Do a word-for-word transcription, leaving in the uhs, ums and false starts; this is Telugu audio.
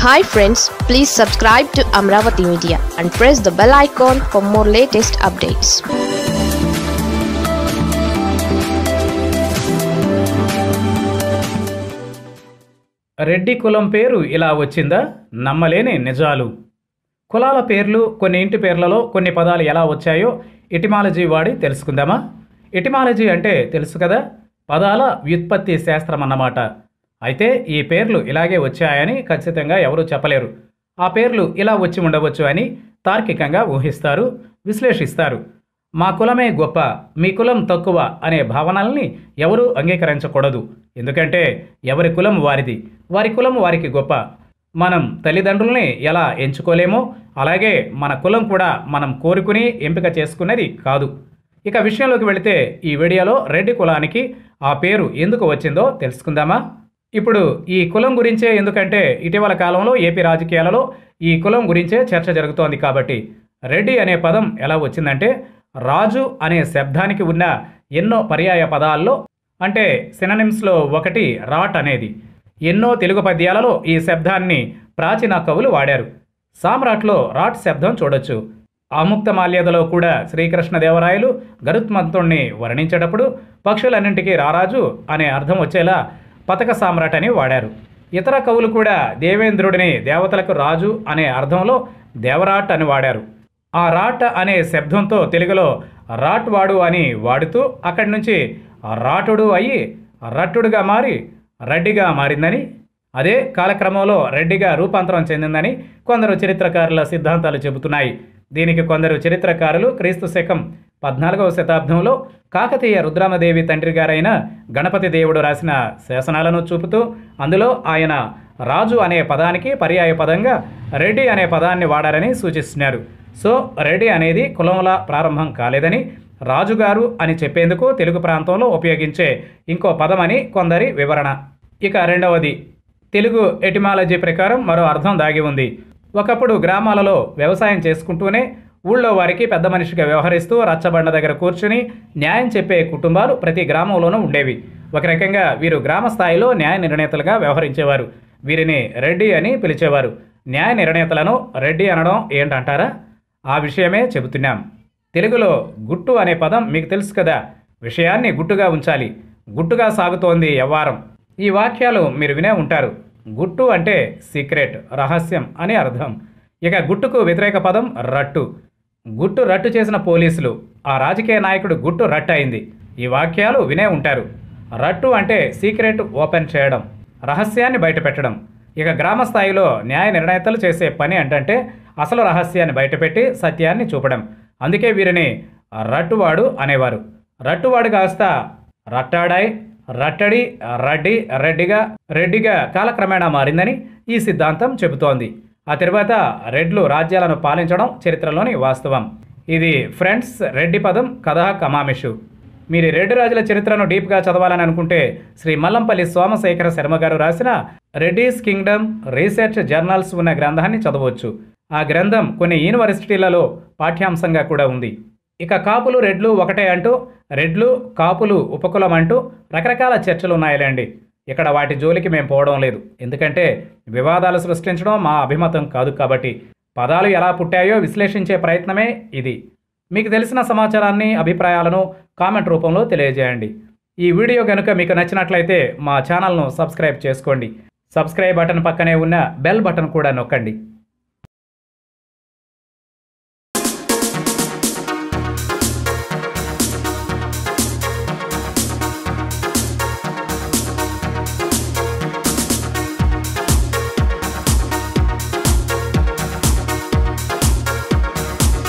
Hi friends, please subscribe to Amaravathi Media and press the bell icon for more latest updates. Reddy కులం పేరు ఇలా వచ్చిందా? నమ్మలేని నిజాలు. కులాల పేర్లు, కొన్ని ఇంటి పేర్లలో కొన్ని పదాలు ఎలా వచ్చాయో ఎటిమాలజీ వాడి తెలుసుకుందామా? ఎటిమాలజీ అంటే తెలుసు కదా, పదాల వ్యుత్పత్తి శాస్త్రం అన్నమాట. అయితే ఈ పేర్లు ఇలాగే వచ్చాయని ఖచ్చితంగా ఎవరూ చెప్పలేరు. ఆ పేర్లు ఇలా వచ్చి ఉండవచ్చు అని తార్కికంగా ఊహిస్తారు, విశ్లేషిస్తారు. మా కులమే గొప్ప, మీ కులం తక్కువ అనే భావనల్ని ఎవరూ అంగీకరించకూడదు. ఎందుకంటే ఎవరి కులం వారిది, వారి కులం వారికి గొప్ప. మనం తల్లిదండ్రుల్ని ఎలా ఎంచుకోలేమో అలాగే మన కులం కూడా మనం కోరుకుని ఎంపిక చేసుకున్నది కాదు. ఇక విషయంలోకి వెళితే ఈ వీడియోలో రెడ్డి కులానికి ఆ పేరు ఎందుకు వచ్చిందో తెలుసుకుందామా? ఇప్పుడు ఈ కులం గురించే, ఎందుకంటే ఇటీవల కాలంలో ఏపీ రాజకీయాలలో ఈ కులం గురించే చర్చ జరుగుతోంది కాబట్టి. రెడ్డి అనే పదం ఎలా వచ్చిందంటే, రాజు అనే శబ్దానికి ఉన్న ఎన్నో పర్యాయ పదాల్లో, అంటే సిననిమ్స్లో ఒకటి రాట్ అనేది. ఎన్నో తెలుగు పద్యాలలో ఈ శబ్దాన్ని ప్రాచీన కవులు వాడారు. సామ్రాట్లో రాట్ శబ్దం చూడొచ్చు. ఆముక్తమాల్యదలో కూడా శ్రీకృష్ణదేవరాయలు గరుత్మంతుణ్ణి వర్ణించేటప్పుడు పక్షులన్నింటికీ రారాజు అనే అర్థం వచ్చేలా పతక సామ్రాట్ అని వాడారు. ఇతర కవులు కూడా దేవేంద్రుడిని దేవతలకు రాజు అనే అర్థంలో దేవరాట్ అని వాడారు. ఆ రాట్ అనే శబ్దంతో తెలుగులో రాట్ వాడు అని వాడుతూ అక్కడి నుంచి రాటుడు అయ్యి రట్టుడుగా మారి రెడ్డిగా మారిందని, అదే కాలక్రమంలో రెడ్డిగా రూపాంతరం చెందిందని కొందరు చరిత్రకారుల సిద్ధాంతాలు చెబుతున్నాయి. దీనికి కొందరు చరిత్రకారులు క్రీస్తు శకం పద్నాలుగవ శతాబ్దంలో కాకతీయ రుద్రమదేవి తండ్రి గారైన గణపతి దేవుడు రాసిన శాసనాలను చూపుతూ అందులో ఆయన రాజు అనే పదానికి పర్యాయ పదంగా రెడ్డి అనే పదాన్ని వాడారని సూచిస్తున్నారు. సో రెడ్డి అనేది కులంలా ప్రారంభం కాలేదని, రాజుగారు అని చెప్పేందుకు తెలుగు ప్రాంతంలో ఉపయోగించే ఇంకో పదమని కొందరి వివరణ. ఇక రెండవది, తెలుగు ఎటిమాలజీ ప్రకారం మరో అర్థం దాగి ఉంది. ఒకప్పుడు గ్రామాలలో వ్యవసాయం చేసుకుంటూనే ఊళ్ళో వారికి పెద్ద మనిషిగా వ్యవహరిస్తూ రచ్చబండ దగ్గర కూర్చుని న్యాయం చెప్పే కుటుంబాలు ప్రతి గ్రామంలోనూ ఉండేవి. ఒక రకంగా వీరు గ్రామ స్థాయిలో న్యాయ నిర్ణేతలుగా వ్యవహరించేవారు. వీరిని రెడ్డి అని పిలిచేవారు. న్యాయ నిర్ణేతలను రెడ్డి అనడం ఏంటంటారా? ఆ విషయమే చెబుతున్నాం. తెలుగులో గుట్టు అనే పదం మీకు తెలుసు కదా. విషయాన్ని గుట్టుగా ఉంచాలి, గుట్టుగా సాగుతోంది వ్యవహారం. ఈ వాక్యాలు మీరు వినే ఉంటారు. గుట్టు అంటే సీక్రెట్, రహస్యం అని అర్థం. ఇక గుట్టుకు వ్యతిరేక పదం రట్టు. గుట్టు రట్టు చేసిన పోలీసులు, ఆ రాజకీయ నాయకుడు గుట్టు రట్టు అయింది. ఈ వాక్యాలు వినే ఉంటారు. రట్టు అంటే సీక్రెట్ ఓపెన్ చేయడం, రహస్యాన్ని బయటపెట్టడం. ఇక గ్రామ స్థాయిలో న్యాయ నిర్ణేతలు చేసే పని ఏంటంటే అసలు రహస్యాన్ని బయటపెట్టి సత్యాన్ని చూపడం. అందుకే వీరిని రట్టువాడు అనేవారు. రట్టువాడు కాస్త రట్టాడాయ్, రట్టడి, రడ్డి, రెడ్డిగా రెడ్డిగా కాలక్రమేణా మారిందని ఈ సిద్ధాంతం చెబుతోంది. ఆ తర్వాత రెడ్లు రాజ్యాలను పాలించడం చరిత్రలోని వాస్తవం. ఇది ఫ్రెండ్స్ రెడ్డి పదం కథా కమామిషు. మీరు రెడ్డి రాజుల చరిత్రను డీప్గా చదవాలని అనుకుంటే శ్రీ మల్లంపల్లి సోమశేఖర శర్మ గారు రాసిన రెడ్డీస్ కింగ్డమ్ రీసెర్చ్ జర్నల్స్ ఉన్న గ్రంథాన్ని చదవచ్చు. ఆ గ్రంథం కొన్ని యూనివర్సిటీలలో పాఠ్యాంశంగా కూడా ఉంది. ఇక కాపులు రెడ్లు ఒకటే అంటూ, రెడ్లు కాపులు ఉపకులం అంటూ రకరకాల చర్చలు ఉన్నాయిలేండి. ఇక్కడ వాటి జోలికి మేము పోవడం లేదు, ఎందుకంటే వివాదాలు సృష్టించడం మా అభిమతం కాదు. కాబట్టి పదాలు ఎలా పుట్టాయో విశ్లేషించే ప్రయత్నమే ఇది. మీకు తెలిసిన సమాచారాన్ని, అభిప్రాయాలను కామెంట్ రూపంలో తెలియజేయండి. ఈ వీడియో కనుక మీకు నచ్చినట్లయితే మా ఛానల్ను సబ్స్క్రైబ్ చేసుకోండి. సబ్స్క్రైబ్ బటన్ పక్కనే ఉన్న బెల్ బటన్ కూడా నొక్కండి.